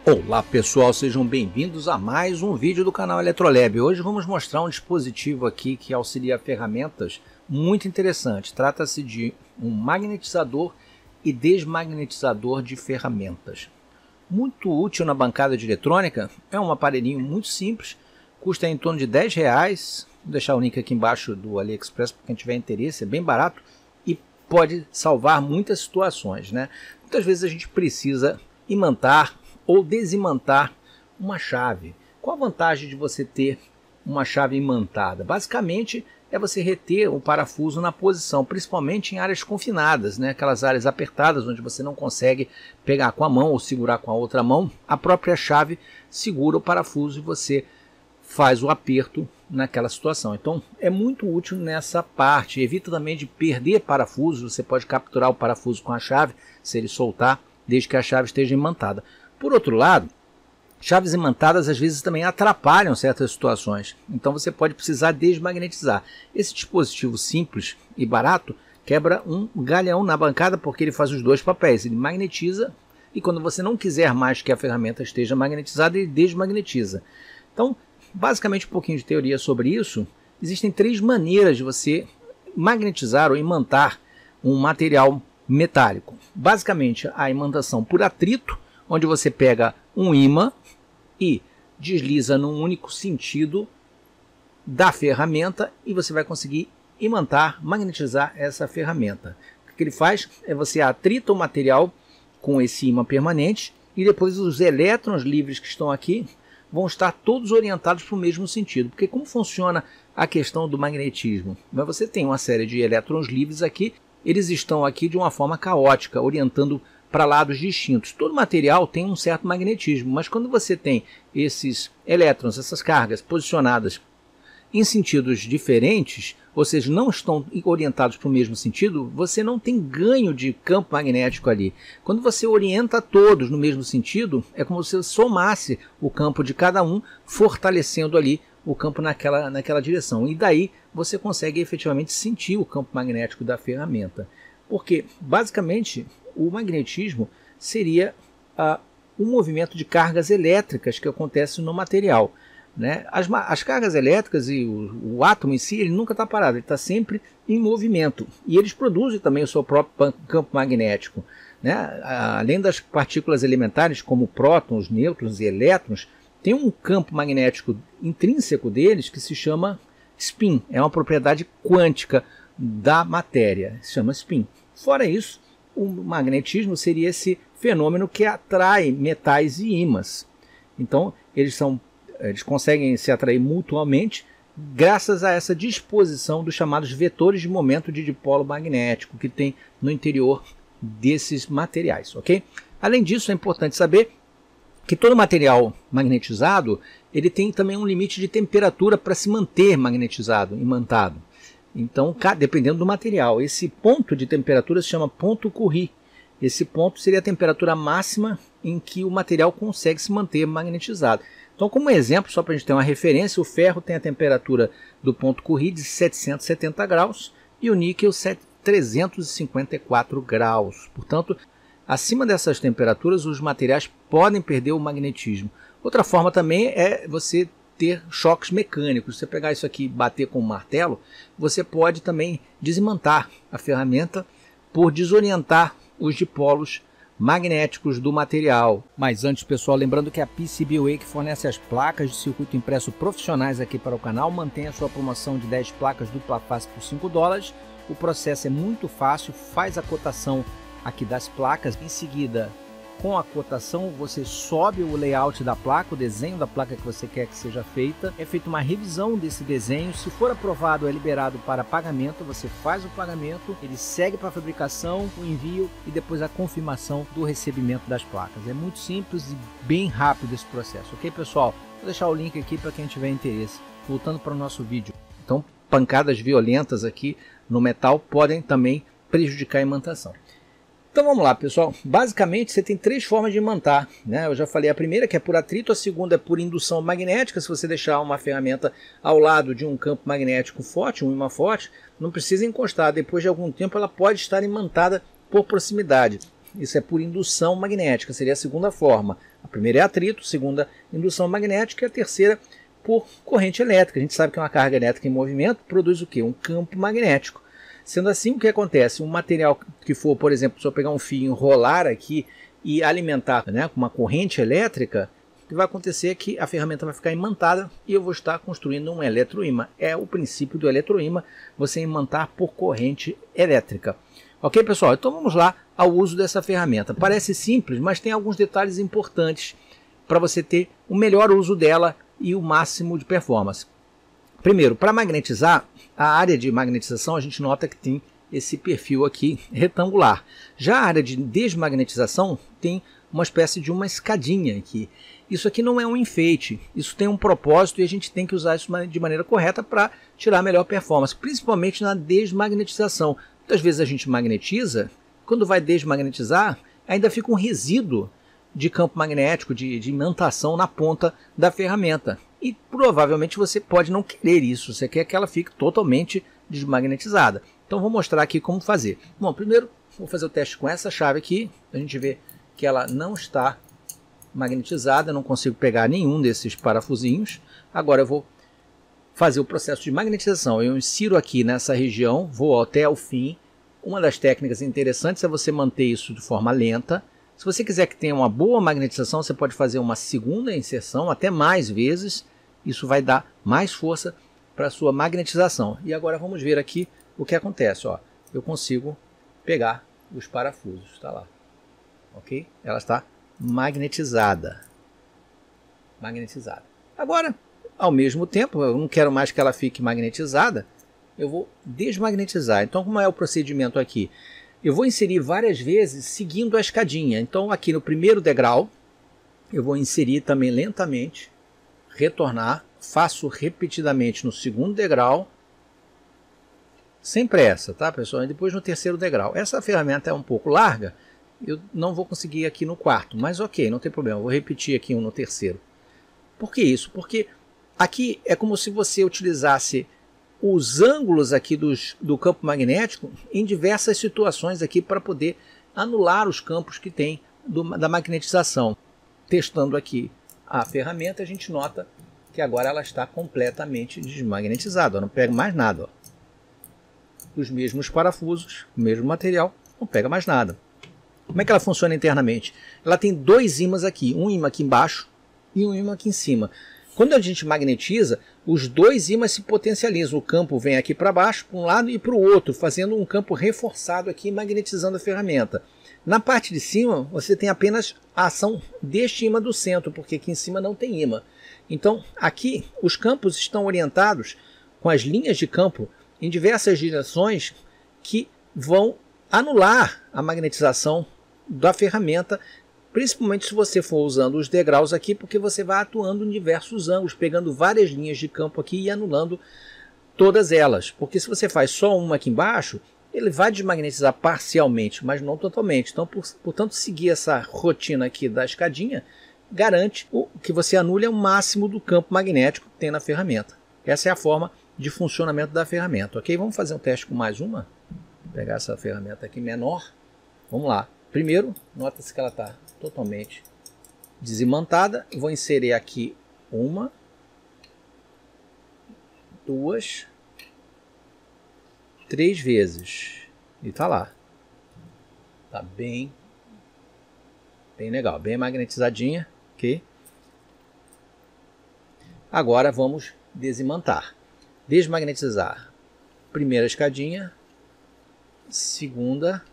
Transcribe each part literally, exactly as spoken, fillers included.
Olá pessoal, sejam bem-vindos a mais um vídeo do canal Eletrolab. Hoje vamos mostrar um dispositivo aqui que auxilia ferramentas muito interessante. Trata-se de um magnetizador e desmagnetizador de ferramentas. Muito útil na bancada de eletrônica, é um aparelhinho muito simples, custa em torno de dez reais. Vou deixar o link aqui embaixo do AliExpress para quem tiver interesse, é bem barato e pode salvar muitas situações, né? Muitas vezes a gente precisa imantar ou desimantar uma chave. Qual a vantagem de você ter uma chave imantada? Basicamente é você reter o parafuso na posição, principalmente em áreas confinadas, né? Aquelas áreas apertadas onde você não consegue pegar com a mão ou segurar com a outra mão. A própria chave segura o parafuso e você faz o aperto naquela situação. Então é muito útil nessa parte. Evita também de perder parafuso. Você pode capturar o parafuso com a chave se ele soltar, desde que a chave esteja imantada. Por outro lado, chaves imantadas às vezes também atrapalham certas situações, então você pode precisar desmagnetizar. Esse dispositivo simples e barato quebra um galhão na bancada porque ele faz os dois papéis, ele magnetiza e quando você não quiser mais que a ferramenta esteja magnetizada, ele desmagnetiza. Então, basicamente um pouquinho de teoria sobre isso. Existem três maneiras de você magnetizar ou imantar um material metálico. Basicamente a imantação por atrito, onde você pega um ímã e desliza num único sentido da ferramenta e você vai conseguir imantar, magnetizar essa ferramenta. O que ele faz é você atrita o material com esse ímã permanente e depois os elétrons livres que estão aqui vão estar todos orientados para o mesmo sentido. Porque como funciona a questão do magnetismo? Você tem uma série de elétrons livres aqui, eles estão aqui de uma forma caótica, orientando para lados distintos. Todo material tem um certo magnetismo, mas quando você tem esses elétrons, essas cargas posicionadas em sentidos diferentes, ou seja, não estão orientados para o mesmo sentido, você não tem ganho de campo magnético ali. Quando você orienta todos no mesmo sentido, é como se você somasse o campo de cada um, fortalecendo ali o campo naquela, naquela direção. E daí você consegue efetivamente sentir o campo magnético da ferramenta. Porque, basicamente, o magnetismo seria uh, um movimento de cargas elétricas que acontece no material, né? As, as cargas elétricas e o, o átomo em si, ele nunca está parado, ele está sempre em movimento. E eles produzem também o seu próprio campo magnético, né? Além das partículas elementares, como prótons, nêutrons e elétrons, tem um campo magnético intrínseco deles que se chama spin. É uma propriedade quântica da matéria, se chama spin. Fora isso, o magnetismo seria esse fenômeno que atrai metais e ímãs. Então, eles, são, eles conseguem se atrair mutuamente graças a essa disposição dos chamados vetores de momento de dipolo magnético que tem no interior desses materiais, ok? Além disso, é importante saber que todo material magnetizado ele tem também um limite de temperatura para se manter magnetizado, imantado. Então, dependendo do material, esse ponto de temperatura se chama ponto Curie. Esse ponto seria a temperatura máxima em que o material consegue se manter magnetizado. Então, como exemplo, só para a gente ter uma referência, o ferro tem a temperatura do ponto Curie de setecentos e setenta graus e o níquel trezentos e cinquenta e quatro graus. Portanto, acima dessas temperaturas, os materiais podem perder o magnetismo. Outra forma também é você ter choques mecânicos. Se você pegar isso aqui e bater com um martelo, você pode também desimantar a ferramenta por desorientar os dipolos magnéticos do material. Mas antes, pessoal, lembrando que a P C B Way, que fornece as placas de circuito impresso profissionais aqui para o canal, mantém a sua promoção de dez placas dupla face por cinco dólares. O processo é muito fácil, faz a cotação aqui das placas, em seguida, com a cotação, você sobe o layout da placa, o desenho da placa que você quer que seja feita. É feita uma revisão desse desenho. Se for aprovado, é liberado para pagamento. Você faz o pagamento, ele segue para a fabricação, o envio e depois a confirmação do recebimento das placas. É muito simples e bem rápido esse processo, ok, pessoal? Vou deixar o link aqui para quem tiver interesse. Voltando para o nosso vídeo. Então, pancadas violentas aqui no metal podem também prejudicar a imantação. Então vamos lá, pessoal. Basicamente você tem três formas de imantar, né? Eu já falei a primeira, que é por atrito, a segunda é por indução magnética. Se você deixar uma ferramenta ao lado de um campo magnético forte, um ímã forte, não precisa encostar. Depois de algum tempo ela pode estar imantada por proximidade. Isso é por indução magnética, seria a segunda forma. A primeira é atrito, a segunda indução magnética e a terceira por corrente elétrica. A gente sabe que uma carga elétrica em movimento produz o quê? Um campo magnético. Sendo assim, o que acontece? Um material que for, por exemplo, se eu pegar um fio, enrolar aqui e alimentar, né, com uma corrente elétrica, o que vai acontecer é que a ferramenta vai ficar imantada e eu vou estar construindo um eletroímã. É o princípio do eletroímã, você imantar por corrente elétrica. Ok, pessoal? Então vamos lá ao uso dessa ferramenta. Parece simples, mas tem alguns detalhes importantes para você ter o melhor uso dela e o máximo de performance. Primeiro, para magnetizar, a área de magnetização a gente nota que tem esse perfil aqui retangular. Já a área de desmagnetização tem uma espécie de uma escadinha aqui. Isso aqui não é um enfeite, isso tem um propósito e a gente tem que usar isso de maneira correta para tirar a melhor performance, principalmente na desmagnetização. Muitas vezes a gente magnetiza, quando vai desmagnetizar, ainda fica um resíduo de campo magnético, de, de imantação na ponta da ferramenta. E provavelmente você pode não querer isso, você quer que ela fique totalmente desmagnetizada. Então vou mostrar aqui como fazer. Bom, primeiro vou fazer o teste com essa chave aqui, a gente vê que ela não está magnetizada, eu não consigo pegar nenhum desses parafusinhos. Agora eu vou fazer o processo de magnetização. Eu insiro aqui nessa região, vou até o fim. Uma das técnicas interessantes é você manter isso de forma lenta. Se você quiser que tenha uma boa magnetização, você pode fazer uma segunda inserção, até mais vezes. Isso vai dar mais força para a sua magnetização. E agora vamos ver aqui o que acontece. Ó, eu consigo pegar os parafusos, está lá. Ok? Ela está magnetizada. Magnetizada. Agora, ao mesmo tempo, eu não quero mais que ela fique magnetizada, eu vou desmagnetizar. Então, como é o procedimento aqui? Eu vou inserir várias vezes seguindo a escadinha. Então, aqui no primeiro degrau, eu vou inserir também lentamente, retornar, faço repetidamente no segundo degrau, sem pressa, tá, pessoal? E depois no terceiro degrau. Essa ferramenta é um pouco larga, eu não vou conseguir aqui no quarto, mas ok, não tem problema, eu vou repetir aqui um no terceiro. Por que isso? Porque aqui é como se você utilizasse os ângulos aqui dos, do campo magnético em diversas situações aqui para poder anular os campos que tem do, da magnetização. Testando aqui a ferramenta, a gente nota que agora ela está completamente desmagnetizada, eu não pego mais nada. Ó. Os mesmos parafusos, o mesmo material, não pega mais nada. Como é que ela funciona internamente? Ela tem dois ímãs aqui, um ímã aqui embaixo e um ímã aqui em cima. Quando a gente magnetiza, os dois ímãs se potencializam. O campo vem aqui para baixo, para um lado e para o outro, fazendo um campo reforçado aqui, magnetizando a ferramenta. Na parte de cima, você tem apenas a ação deste ímã do centro, porque aqui em cima não tem ímã. Então, aqui, os campos estão orientados com as linhas de campo em diversas direções que vão anular a magnetização da ferramenta, principalmente se você for usando os degraus aqui, porque você vai atuando em diversos ângulos, pegando várias linhas de campo aqui e anulando todas elas. Porque se você faz só uma aqui embaixo, ele vai desmagnetizar parcialmente, mas não totalmente. Então, por, portanto, seguir essa rotina aqui da escadinha, garante o, que você anule o máximo do campo magnético que tem na ferramenta. Essa é a forma de funcionamento da ferramenta. Ok? Vamos fazer um teste com mais uma. Vou pegar essa ferramenta aqui menor. Vamos lá. Primeiro, nota-se que ela está totalmente desimantada. Vou inserir aqui uma, duas, três vezes. E tá lá. Tá bem, bem legal, bem magnetizadinha, ok? Agora vamos desimantar. Desmagnetizar. Primeira escadinha, segunda,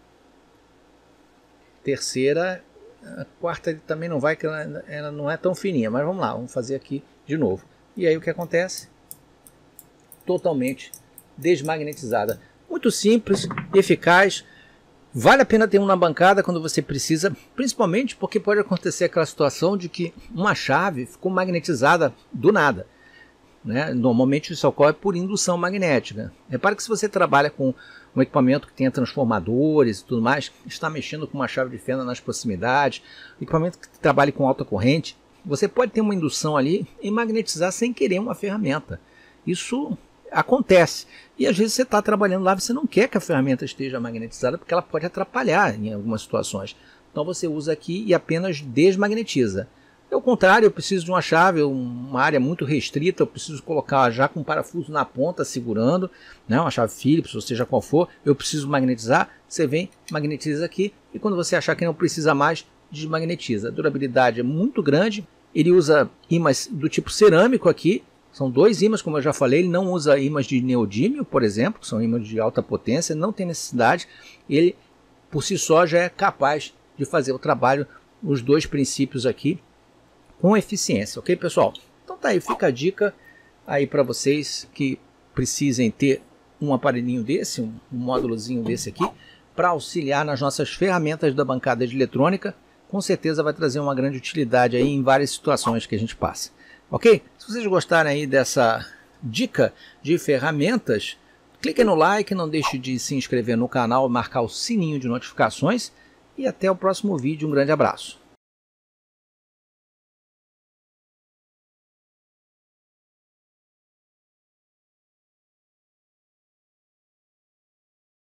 terceira, a quarta também não vai, que ela, ela não é tão fininha, mas vamos lá, vamos fazer aqui de novo. E aí o que acontece? Totalmente desmagnetizada. Muito simples, eficaz. Vale a pena ter um na bancada quando você precisa, principalmente porque pode acontecer aquela situação de que uma chave ficou magnetizada do nada. Né? Normalmente isso ocorre por indução magnética. Repare que se você trabalha com um equipamento que tenha transformadores e tudo mais, está mexendo com uma chave de fenda nas proximidades, equipamento que trabalhe com alta corrente, você pode ter uma indução ali e magnetizar sem querer uma ferramenta. Isso acontece. E às vezes você está trabalhando lá, você não quer que a ferramenta esteja magnetizada porque ela pode atrapalhar em algumas situações. Então você usa aqui e apenas desmagnetiza. Ao contrário, eu preciso de uma chave, uma área muito restrita, eu preciso colocar já com um parafuso na ponta segurando, né, uma chave Phillips, ou seja qual for, eu preciso magnetizar, você vem, magnetiza aqui, e quando você achar que não precisa mais, desmagnetiza. A durabilidade é muito grande, ele usa ímãs do tipo cerâmico aqui, são dois ímãs, como eu já falei, ele não usa ímãs de neodímio, por exemplo, que são ímãs de alta potência, não tem necessidade, ele por si só já é capaz de fazer o trabalho, os dois princípios aqui, com eficiência, ok, pessoal? Então tá aí, fica a dica aí para vocês que precisem ter um aparelhinho desse, um, um módulozinho desse aqui, para auxiliar nas nossas ferramentas da bancada de eletrônica. Com certeza vai trazer uma grande utilidade aí em várias situações que a gente passa, ok? Se vocês gostarem aí dessa dica de ferramentas, clique no like, não deixe de se inscrever no canal, marcar o sininho de notificações e até o próximo vídeo. Um grande abraço.